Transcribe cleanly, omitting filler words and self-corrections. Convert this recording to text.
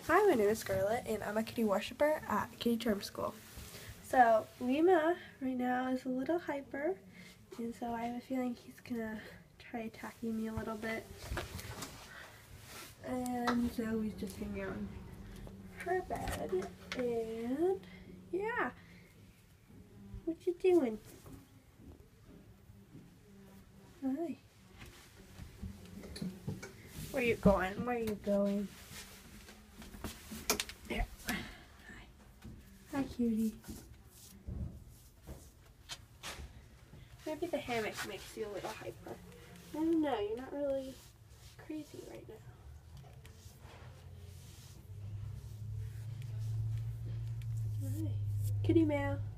Hi, my name is Scarlett, and I'm a kitty worshiper at Kitty Charm School. So, Lema right now is a little hyper, and so I have a feeling he's gonna try attacking me a little bit. And Zoe's just hanging on her bed, and yeah. What you doing? Hi. Where you going? Where you going? There. Hi. Hi, cutie. Maybe the hammock makes you a little hyper. I don't know. You're not really crazy right now. Hi. Kitty meow.